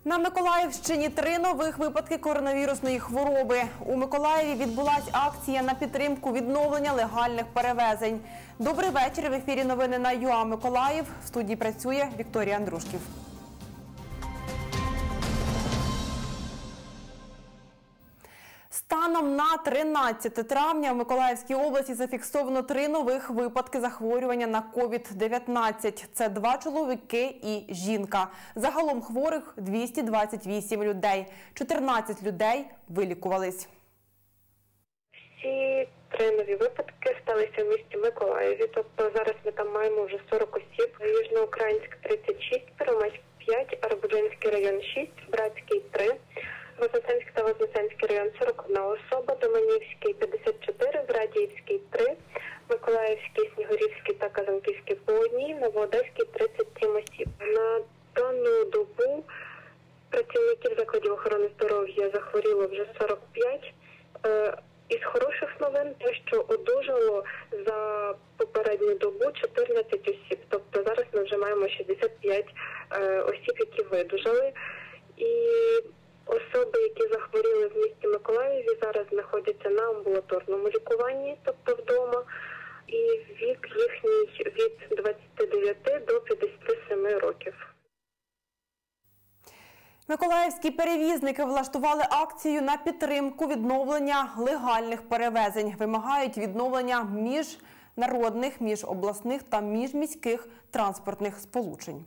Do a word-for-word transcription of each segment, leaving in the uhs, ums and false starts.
На Миколаївщині три нових випадки коронавірусної хвороби. У Миколаєві відбулась акція на підтримку відновлення легальних перевезень. Добрий вечір. В ефірі новини на ЮА Миколаїв. В студії працює Вікторія Андрушків. Станом на тринадцяте травня в Миколаївській області зафіксовано три нових випадки захворювання на ковід дев'ятнадцять. Це два чоловіки і жінка. Загалом хворих двісті двадцять вісім людей. чотирнадцять людей вилікувались. Всі три нові випадки сталися в місті Миколаєві. Тобто зараз ми там маємо вже сорок осіб. Южноукраїнськ – тридцять шість, Первомайськ – п'ять, Арбузинський район – шість, Братський – три. Вознесенський та Вознесенський район – сорок одна особа, Доманівський – п'ятдесят чотири, Врадіївський – три, Миколаївський, Снігурівський та Казанківський – по одній, Новоодеський – тридцять сім осіб. На дану добу працівників закладів охорони здоров'я захворіло вже сорок п'ять. Із хороших новин те, що одужало за попередню добу чотирнадцять осіб. Тобто зараз ми вже маємо шістдесят п'ять осіб, які видужали. І особи, які захворіли в місті Миколаєві, зараз знаходяться на амбулаторному лікуванні, тобто вдома, і вік їхній від двадцяти дев'яти до п'ятдесяти семи років. Миколаївські перевізники влаштували акцію на підтримку відновлення легальних перевезень. Вимагають відновлення міжнародних, міжобласних та міжміських транспортних сполучень.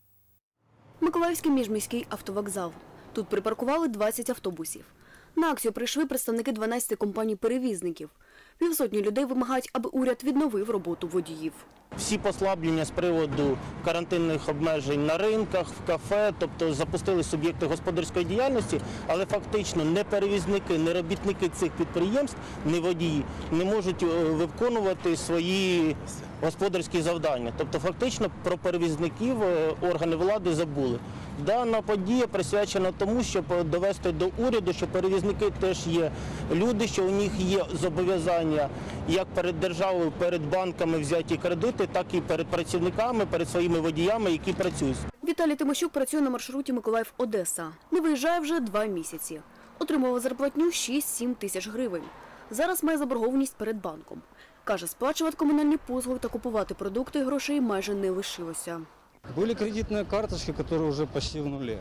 Миколаївський міжміський автовокзал. Тут припаркували двадцять автобусів. На акцію прийшли представники дванадцяти компаній-перевізників. Півсотні людей вимагають, аби уряд відновив роботу водіїв. Всі послаблення з приводу карантинних обмежень на ринках, в кафе, тобто запустили суб'єкти господарської діяльності, але фактично не перевізники, не робітники цих підприємств, не водії не можуть виконувати свої господарські завдання. Тобто фактично про перевізників органи влади забули. Дана подія присвячена тому, щоб довести до уряду, що перевізники теж є люди, що у них є зобов'язання як перед державою, перед банками взяті кредити, так і перед працівниками, перед своїми водіями, які працюють. Віталій Тимощук працює на маршруті Миколаїв-Одеса. Не виїжджає вже два місяці. Отримував зарплатню шість-сім тисяч гривень. Зараз має заборгованість перед банком. Каже, сплачувати комунальні послуги та купувати продукти грошей майже не лишилося. Були кредитні карточки, які вже почти в нулі.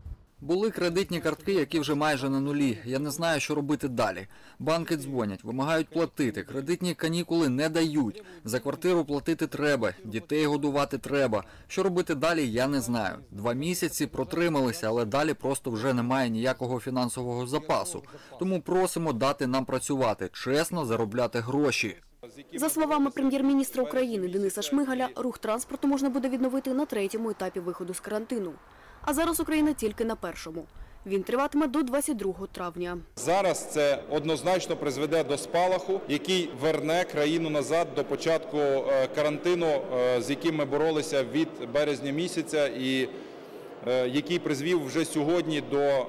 Були кредитні картки, які вже майже на нулі. Я не знаю, що робити далі. Банки дзвонять, вимагають платити, кредитні канікули не дають. За квартиру платити треба, дітей годувати треба. Що робити далі, я не знаю. Два місяці протрималися, але далі просто вже немає ніякого фінансового запасу. Тому просимо дати нам працювати, чесно заробляти гроші. За словами прем'єр-міністра України Дениса Шмигаля, рух транспорту можна буде відновити на третьому етапі виходу з карантину. А зараз Україна тільки на першому. Він триватиме до двадцять другого травня. Зараз це однозначно призведе до спалаху, який верне країну назад до початку карантину, з яким ми боролися від березня місяця і який призвів вже сьогодні до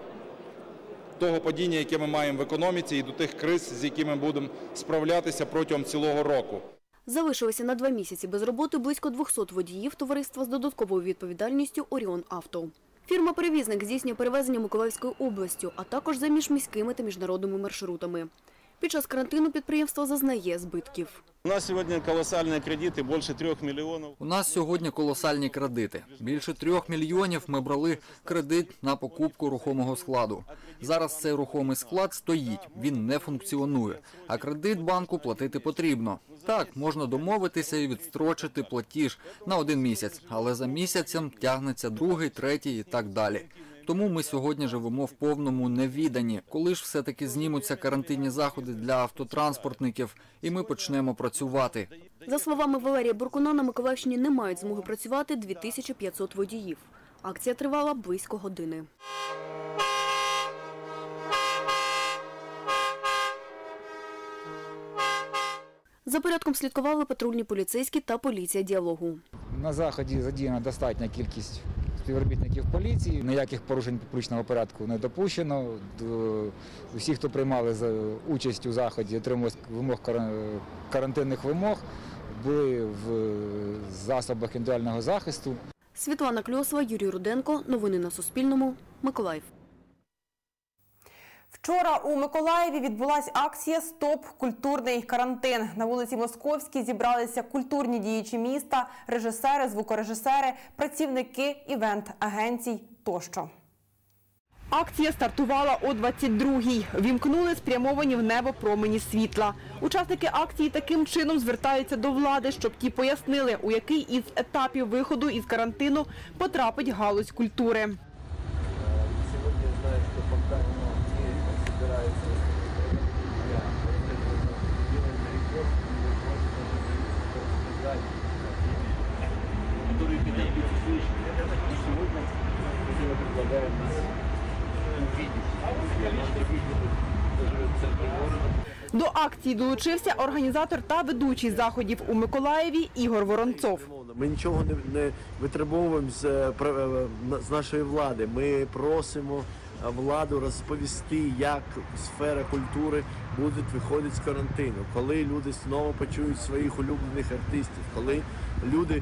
того падіння, яке ми маємо в економіці, і до тих криз, з якими будемо справлятися протягом цілого року. Залишилося на два місяці без роботи близько двохсот водіїв товариства з додатковою відповідальністю «Оріон Авто». Фірма-перевізник здійснює перевезення Миколаївською областю, а також за міжміськими та міжнародними маршрутами. Під час карантину підприємство зазнає збитків. У нас сьогодні колосальні кредити, більше трьох мільйонів. У нас сьогодні колосальні кредити. Більше трьох мільйонів ми брали кредит на покупку рухомого складу. Зараз цей рухомий склад стоїть, він не функціонує, а кредит банку платити потрібно. Так, можна домовитися і відстрочити платіж на один місяць, але за місяцем тягнеться другий, третій і так далі. Тому ми сьогодні живемо в повному невіданні. Коли ж все-таки знімуться карантинні заходи для автотранспортників, і ми почнемо працювати. За словами Валерія Буркуна, на Миколаївщині не мають змоги працювати дві тисячі п'ятсот водіїв. Акція тривала близько години. За порядком слідкували патрульні поліцейські та поліція діалогу. На заході задіяна достатня кількість співробітників поліції. Ніяких порушень публічного порядку не допущено. Усі, хто приймали участь у заході, дотримувались вимог карантинних вимог, були в засобах індивідуального захисту. Світлана Кльосова, Юрій Руденко. Новини на Суспільному. Миколаїв. Вчора у Миколаєві відбулася акція «Стоп! Культурний карантин». На вулиці Московській зібралися культурні діячі міста, режисери, звукорежисери, працівники івент-агенцій тощо. Акція стартувала о двадцять другій. Вімкнули спрямовані в небо промені світла. Учасники акції таким чином звертаються до влади, щоб ті пояснили, у який із етапів виходу із карантину потрапить галузь культури. До акції долучився організатор та ведучий заходів у Миколаєві Ігор Воронцов. Ми нічого не, не витребовуємо з, з нашої влади. Ми просимо владу розповісти, як сфера культури буде виходити з карантину, коли люди знову почують своїх улюблених артистів, коли люди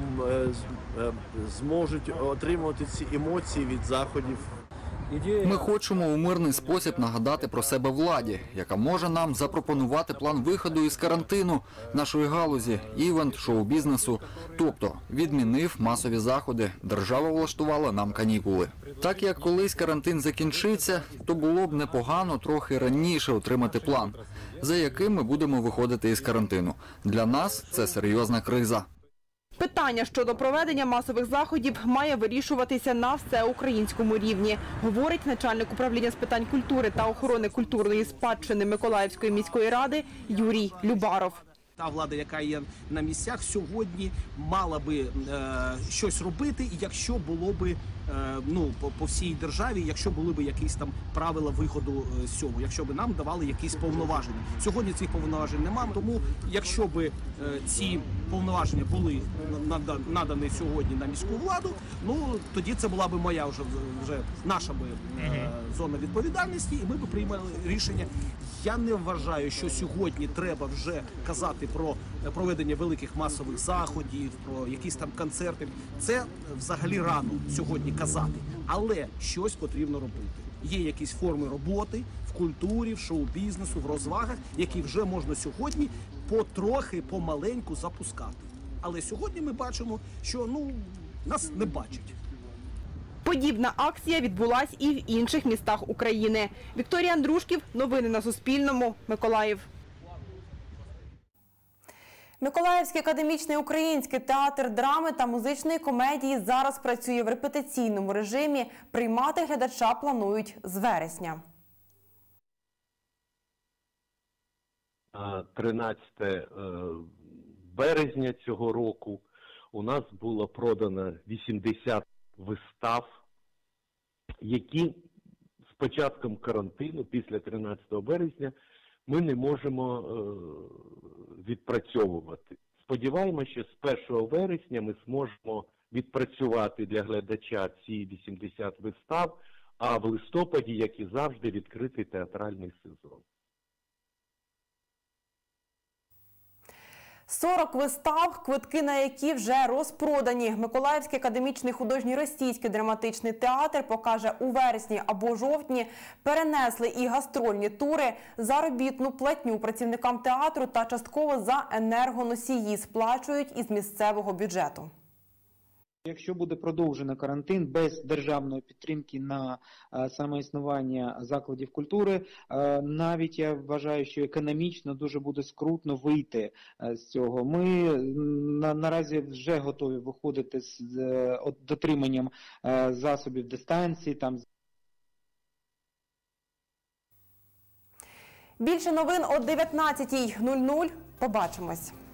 зможуть отримувати ці емоції від заходів. Ми хочемо у мирний спосіб нагадати про себе владі, яка може нам запропонувати план виходу із карантину нашої галузі, івент, шоу-бізнесу. Тобто, відмінив масові заходи, держава влаштувала нам канікули. Так як колись карантин закінчиться, то було б непогано трохи раніше отримати план, за яким ми будемо виходити із карантину. Для нас це серйозна криза. Питання щодо проведення масових заходів має вирішуватися на всеукраїнському рівні, говорить начальник управління з питань культури та охорони культурної спадщини Миколаївської міської ради Юрій Любаров. Та влада, яка є на місцях, сьогодні мала би е, щось робити, якщо було би е, ну, по, по всій державі, якщо були б якісь там правила виходу з цього, якщо б нам давали якісь повноваження. Сьогодні цих повноважень немає, тому якщо б е, ці повноваження були надані сьогодні на міську владу, ну тоді це була б моя вже, вже наша би е, зона відповідальності, і ми б приймали рішення. Я не вважаю, що сьогодні треба вже казати про проведення великих масових заходів, про якісь там концерти. Це взагалі рано сьогодні казати. Але щось потрібно робити. Є якісь форми роботи в культурі, в шоу-бізнесу, в розвагах, які вже можна сьогодні потрохи, помаленьку запускати. Але сьогодні ми бачимо, що ну, нас не бачать. Подібна акція відбулась і в інших містах України. Вікторія Андрушків, новини на Суспільному, Миколаїв. Миколаївський академічний український театр драми та музичної комедії зараз працює в репетиційному режимі. Приймати глядача планують з вересня. тринадцятого березня цього року у нас було продано вісімдесят вистав, які з початком карантину, після тринадцятого березня, ми не можемо е, відпрацьовувати. Сподіваємося, що з першого вересня ми зможемо відпрацювати для глядача ці вісімдесят вистав, а в листопаді, як і завжди, відкритий театральний сезон. сорок вистав, квитки на які вже розпродані. Миколаївський академічний художній російський драматичний театр покаже у вересні або жовтні. Перенесли і гастрольні тури, заробітну платню працівникам театру та частково за енергоносії сплачують із місцевого бюджету. Якщо буде продовжено карантин без державної підтримки на самоіснування закладів культури, навіть я вважаю, що економічно дуже буде скрутно вийти з цього. Ми на, наразі вже готові виходити з дотриманням засобів дистанції. Там. Більше новин о дев'ятнадцятій нуль нуль. Побачимось.